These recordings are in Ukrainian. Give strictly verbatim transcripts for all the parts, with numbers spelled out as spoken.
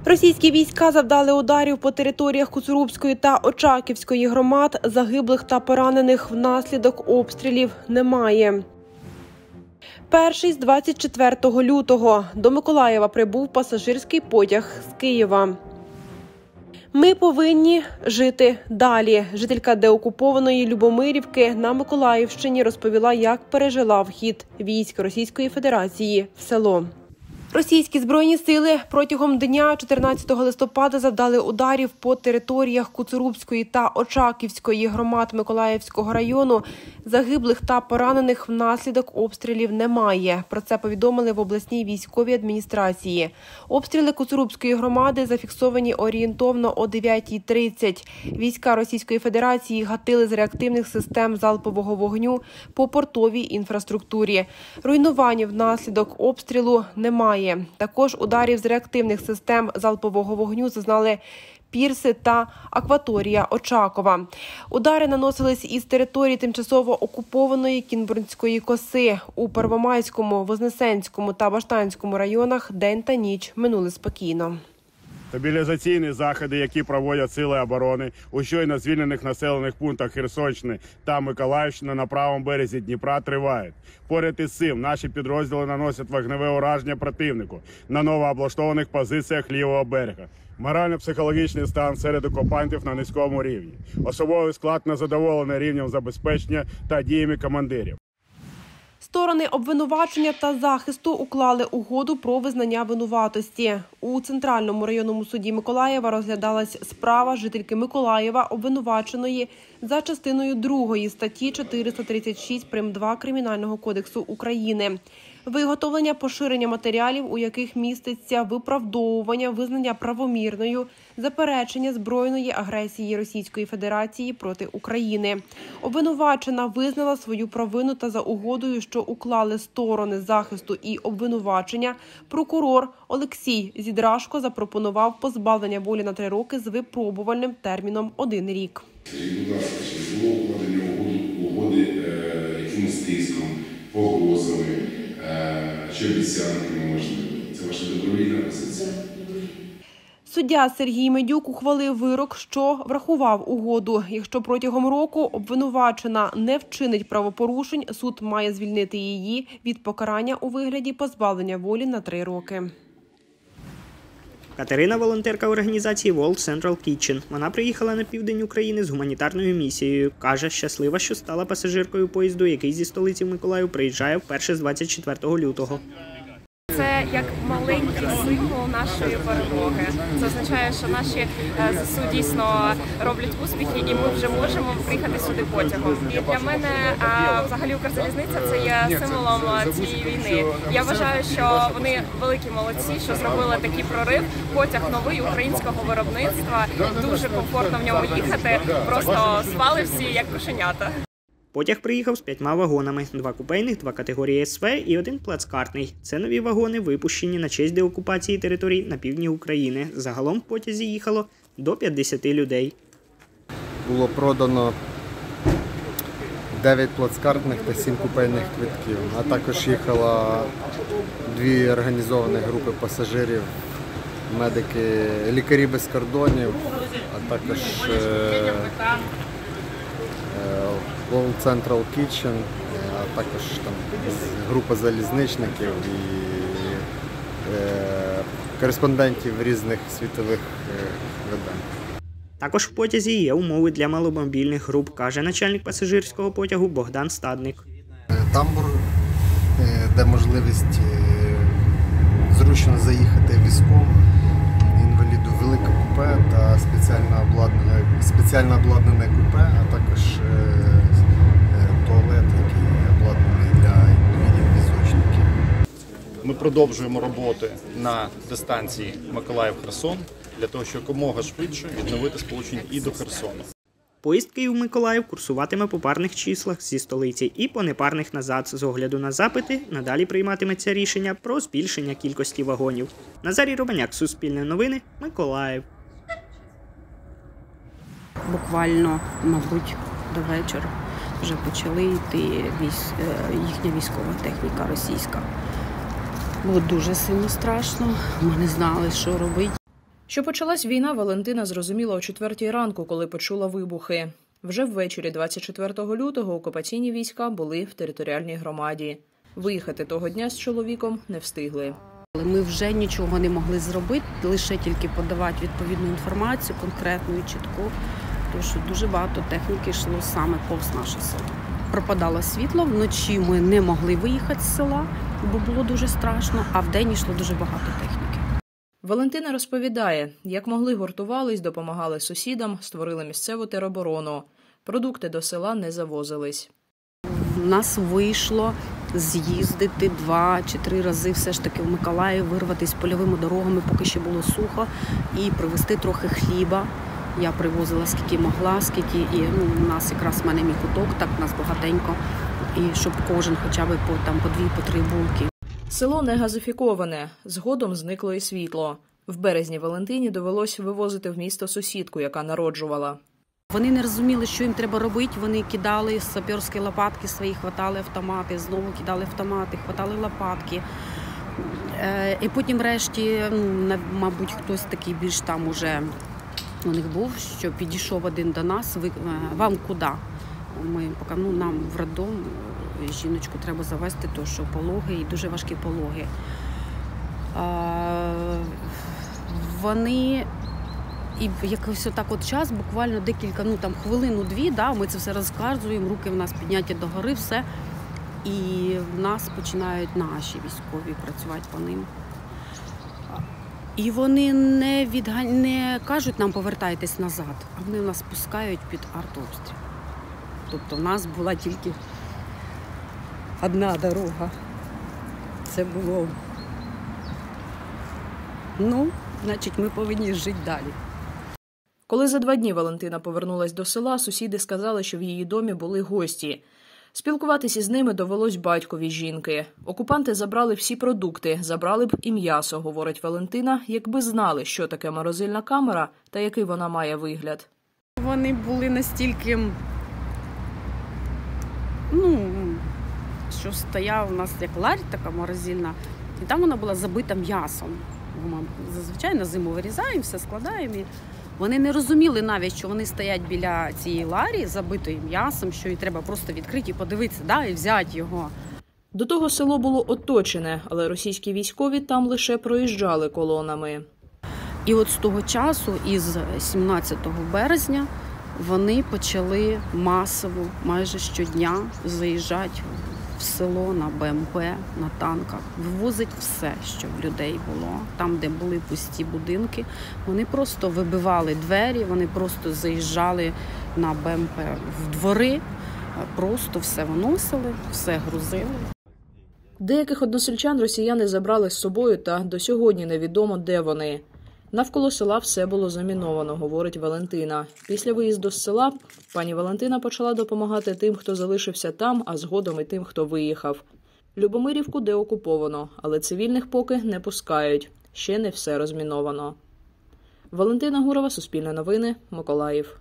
Російські війська завдали ударів по територіях Коцурубської та Очаківської громад. Загиблих та поранених внаслідок обстрілів немає. Перший з двадцять четвертого лютого. До Миколаєва прибув пасажирський потяг з Києва. Ми повинні жити далі. Жителька деокупованої Любомирівки на Миколаївщині розповіла, як пережила вхід військ Російської Федерації в село. Російські збройні сили протягом дня чотирнадцятого листопада завдали ударів по територіях Коцурубської та Очаківської громад Миколаївського району. Загиблих та поранених внаслідок обстрілів немає. Про це повідомили в обласній військовій адміністрації. Обстріли Коцурубської громади зафіксовані орієнтовно о дев'ятій тридцять. Війська Російської Федерації гатили з реактивних систем залпового вогню по портовій інфраструктурі. Руйнувань внаслідок обстрілу немає. Також ударів з реактивних систем залпового вогню зазнали пірси та акваторія Очакова. Удари наносились із території тимчасово окупованої Кінбурнської коси. У Первомайському, Вознесенському та Баштанському районах день та ніч минули спокійно. Стабілізаційні заходи, які проводять сили оборони у щойно звільнених населених пунктах Херсонщини та Миколаївщини на правому березі Дніпра, тривають. Поряд із цим наші підрозділи наносять вогневе ураження противнику на новооблаштованих позиціях лівого берега. Морально-психологічний стан серед окупантів на низькому рівні. Особовий склад незадоволений рівнем забезпечення та діями командирів. Сторони обвинувачення та захисту уклали угоду про визнання винуватості. У Центральному районному суді Миколаєва розглядалась справа жительки Миколаєва, обвинуваченої за частиною другої статті чотириста тридцять шість прим. два Кримінального кодексу України. Виготовлення, поширення матеріалів, у яких міститься виправдовування, визнання правомірною, заперечення збройної агресії Російської Федерації проти України. Обвинувачена визнала свою провину та за угодою, що уклали сторони захисту і обвинувачення, прокурор Олексій Зідрашко запропонував позбавлення волі на три роки з випробувальним терміном один рік. Будь ласка, чи було укладення угоди якимось тиском, погрозами, чи обіцянками можливо? Це ваша добровільна позиція? Суддя Сергій Медюк ухвалив вирок, що врахував угоду. Якщо протягом року обвинувачена не вчинить правопорушень, суд має звільнити її від покарання у вигляді позбавлення волі на три роки. Катерина – волонтерка організації World Central Kitchen. Вона приїхала на південь України з гуманітарною місією. Каже, щаслива, що стала пасажиркою поїзду, який зі столиці в Миколаїв приїжджає вперше з двадцять четвертого лютого. Це як маленький символ нашої перемоги. Це означає, що наші ЗСУ дійсно роблять успіхи і ми вже можемо приїхати сюди потягом. І для мене взагалі Укрзалізниця – це є символом цієї війни. Я вважаю, що вони великі молодці, що зробили такий прорив. Потяг новий українського виробництва. Дуже комфортно в ньому їхати. Просто спали всі як кошенята. Потяг приїхав з п'ятьма вагонами – два купейних, два категорії ес ве і один плацкартний. Це нові вагони, випущені на честь деокупації територій на півдні України. Загалом в потязі їхало до п'ятдесяти людей. Було продано дев'ять плацкартних та сім купейних квитків, а також їхало дві організовані групи пасажирів, медики, лікарі без кордонів, а також е World Central Kitchen, а також там група залізничників і е, кореспондентів різних світових е, видань. Також в потязі є умови для маломобільних груп, каже начальник пасажирського потягу Богдан Стадник. Тамбур, де можливість зручно заїхати візком, інваліду велике купе та спеціально обладнане, спеціально обладнане купе, а також туалет, який обладнаний для інвалідів-візочників. Ми продовжуємо роботи на дистанції Миколаїв-Херсон для того, щоб якомога швидше відновити сполучення і до Херсону. Поїзд Київ-Миколаїв курсуватиме по парних числах зі столиці і по непарних назад. З огляду на запити надалі прийматиметься рішення про збільшення кількості вагонів. Назарій Романяк, Суспільне новини, Миколаїв. Буквально, мабуть, до вечора вже почали йти їхня військова техніка російська. Було дуже сильно страшно, ми не знали, що робити. Що почалась війна, Валентина зрозуміла о четвертій ранку, коли почула вибухи. Вже ввечері двадцять четвертого лютого окупаційні війська були в територіальній громаді. Виїхати того дня з чоловіком не встигли. Ми вже нічого не могли зробити, лише тільки подавати відповідну інформацію, конкретну і чітку, тому що дуже багато техніки йшло саме повз наше село. Пропадало світло, вночі ми не могли виїхати з села, бо було дуже страшно, а вдень йшло дуже багато техніки. Валентина розповідає, як могли гуртувались, допомагали сусідам, створили місцеву тероборону. Продукти до села не завозились. У нас вийшло з'їздити два чи три рази все ж таки в Миколаїв, вирватися польовими дорогами, поки ще було сухо, і привезти трохи хліба. Я привозила скільки могла, скільки, і ну, у нас якраз в мене мій куток, так у нас багатенько, і щоб кожен хоча б по, там, по дві, по три булки. Село не газифіковане, згодом зникло і світло. В березні Валентині довелось вивозити в місто сусідку, яка народжувала. Вони не розуміли, що їм треба робити, вони кидали саперські лопатки свої, хватали автомати, знову кидали автомати, хватали лопатки. І потім врешті, ну, мабуть, хтось такий більш там уже у них був, що підійшов один до нас, ви, вам куди? Ми поки, ну, нам в роддом жіночку треба завести, тому що пологи і дуже важкі пологи. А, вони і якось отак от час, буквально декілька, ну там хвилину-дві, да, ми це все розказуємо, руки в нас підняті догори, все. І в нас починають наші військові працювати по ним. І вони не, відган... не кажуть нам повертайтесь назад, а вони нас пускають під артобстріл. Тобто в нас була тільки одна дорога. Це було, ну, значить, ми повинні жити далі. Коли за два дні Валентина повернулась до села, сусіди сказали, що в її домі були гості. Спілкуватися із ними довелось батькові жінки. Окупанти забрали всі продукти, забрали б і м'ясо, говорить Валентина, якби знали, що таке морозильна камера та який вона має вигляд. Вони були настільки, ну, що стояв у нас як ларь така морозильна, і там вона була забита м'ясом. Ми зазвичай на зиму вирізаємо, все складаємо. І вони не розуміли навіть, що вони стоять біля цієї ларі, забитої м'ясом, що їй треба просто відкрити і подивитися, да, і взяти його. До того село було оточене, але російські військові там лише проїжджали колонами. І от з того часу, із сімнадцятого березня, вони почали масово, майже щодня, заїжджати в село на Б М П, на танках, вивозить все, що в людей було. Там, де були пусті будинки, вони просто вибивали двері, вони просто заїжджали на Б М П в двори, просто все виносили, все грузили. Деяких односельчан росіяни забрали з собою, та до сьогодні невідомо, де вони. Навколо села все було заміновано, говорить Валентина. Після виїзду з села пані Валентина почала допомагати тим, хто залишився там, а згодом і тим, хто виїхав. Любомирівку деокуповано, але цивільних поки не пускають. Ще не все розміновано. Валентина Гурова, Суспільне новини, Миколаїв.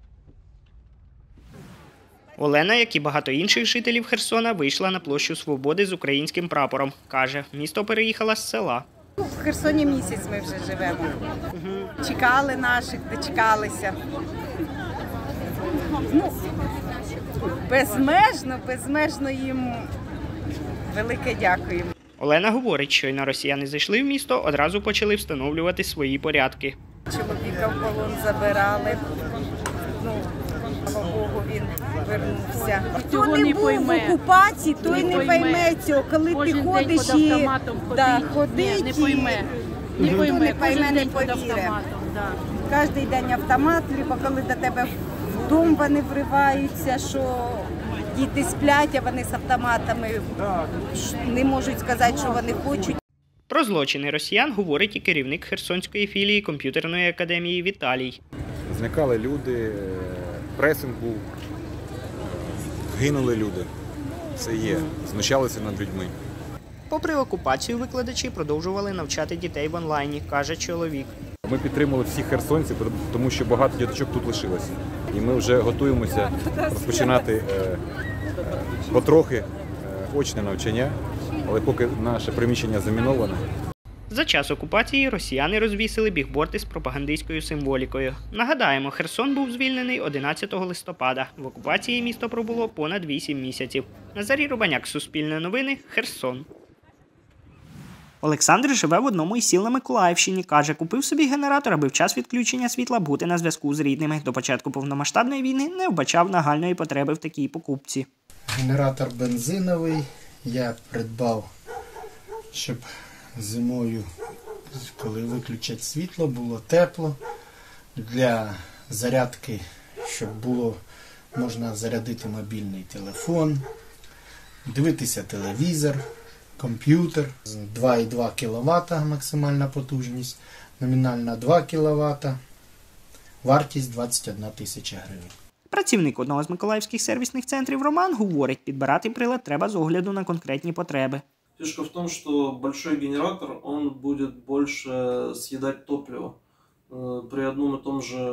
Олена, як і багато інших жителів Херсона, вийшла на площу Свободи з українським прапором. Каже, місто переїхала з села. В Херсоні місяць ми вже живемо. Чекали наших, дочекалися. Ну, безмежно, безмежно їм велике дякуємо. Олена говорить, що щойно росіяни зайшли в місто, одразу почали встановлювати свої порядки. Чоловіка в полон забирали. Ну, слава Богу, він вернувся. Хто не був в окупації, той не пойме цього. Коли ти ходиш і ходить, не пойме. Не пойме, не пойме, не повіре. Кожен день автомат, либо коли до тебе в дом вони вриваються, що діти сплять, а вони з автоматами не можуть сказати, що вони хочуть. Про злочини росіян говорить і керівник Херсонської філії комп'ютерної академії Віталій. Зникали люди, пресинг був, гинули люди. Це є, знущалися над людьми. Попри окупацію, викладачі продовжували навчати дітей в онлайні, каже чоловік. Ми підтримали всіх херсонців, тому що багато діточок тут лишилось. І ми вже готуємося розпочинати е, е, потрохи е, очне навчання, але поки наше приміщення заміноване. За час окупації росіяни розвісили бігборди з пропагандистською символікою. Нагадаємо, Херсон був звільнений одинадцятого листопада. В окупації місто пробуло понад вісім місяців. Назарій Рубаняк, Суспільне новини, Херсон. Олександр живе в одному із сіл на Миколаївщині. Каже, купив собі генератор, аби в час відключення світла бути на зв'язку з рідними. До початку повномасштабної війни не вбачав нагальної потреби в такій покупці. Генератор бензиновий я придбав, щоб зимою, коли виключать світло, було тепло. Для зарядки, щоб було можна зарядити мобільний телефон, дивитися телевізор, комп'ютер. два і два кіловата максимальна потужність, номінальна два кіловата, вартість двадцять одна тисяча гривень. Працівник одного з миколаївських сервісних центрів Роман говорить, підбирати прилад треба з огляду на конкретні потреби. Фишка в том, что большой генератор, он будет больше съедать топливо при одном и том же,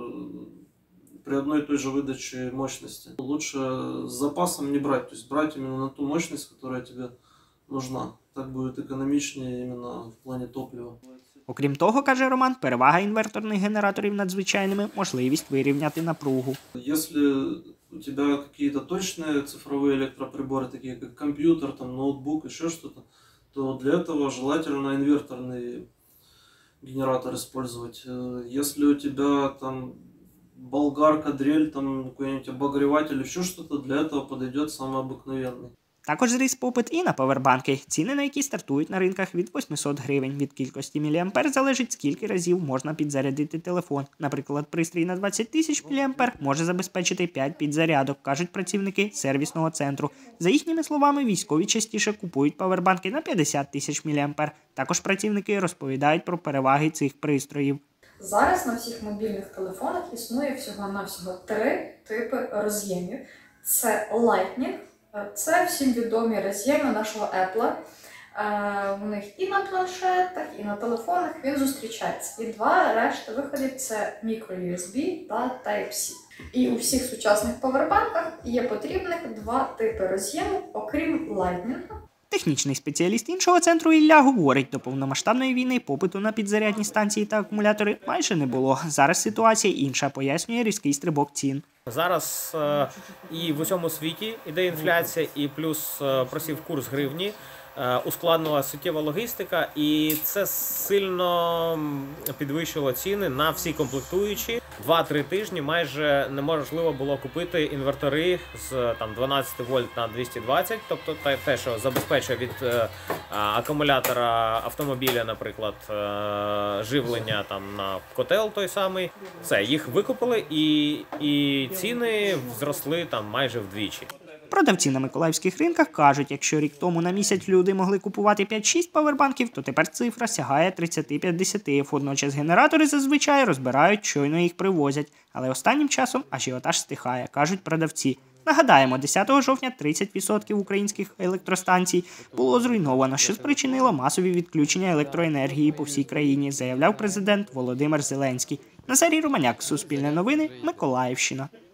при одной и той же выдаче мощности. Лучше с запасом не брать, то есть брать именно на ту мощность, которая тебе нужна. Так будет экономичнее именно в плане топлива. Окрім того, каже Роман, перевага інверторних генераторів над звичайними – можливість вирівняти напругу. Если у тебя какие-то точные цифровые электроприборы, такие как компьютер, там, ноутбук, еще что-то, то для этого желательно инверторный генератор использовать. Если у тебя там болгарка, дрель, там какой-нибудь обогреватель, еще что-то, для этого подойдет самый обыкновенный. Також зріс попит і на павербанки, ціни на які стартують на ринках від восьмисот гривень. Від кількості міліампер залежить, скільки разів можна підзарядити телефон. Наприклад, пристрій на двадцять тисяч міліампер може забезпечити п'ять підзарядок, кажуть працівники сервісного центру. За їхніми словами, військові частіше купують павербанки на п'ятдесят тисяч міліампер. Також працівники розповідають про переваги цих пристроїв. Зараз на всіх мобільних телефонах існує всього-навсього три типи роз'ємів. Це Lightning. Це всім відомі роз'єми нашого Apple. У них і на планшетах, і на телефонах він зустрічається. І два решта виходів – це micro-ю ес бі та Type-C. І у всіх сучасних павербанках є потрібних два типи роз'єму, окрім Lightning. Технічний спеціаліст іншого центру Ілля говорить, до повномасштабної війни попиту на підзарядні станції та акумулятори майже не було. Зараз ситуація інша, пояснює різкий стрибок цін. Зараз е, і в усьому світі іде інфляція, і плюс е, просів курс гривні, е, ускладнила суттєва логістика, і це сильно підвищило ціни на всі комплектуючі. Два-три тижні майже неможливо було купити інвертори з там, дванадцять вольт на двісті двадцять, тобто те, що забезпечує від е, акумулятора автомобіля, наприклад, е, живлення там, на котел той самий. Все, їх викупили і, і ціни зросли там майже вдвічі. Продавці на миколаївських ринках кажуть, якщо рік тому на місяць люди могли купувати п'ять-шість павербанків, то тепер цифра сягає тридцять-п'ятдесят. Водночас генератори зазвичай розбирають, щойно їх привозять. Але останнім часом ажіотаж стихає, кажуть продавці. Нагадаємо, десятого жовтня тридцять відсотків українських електростанцій було зруйновано, що спричинило масові відключення електроенергії по всій країні, заявляв президент Володимир Зеленський. Назарій Рубаняк, Суспільне новини, Миколаївщина.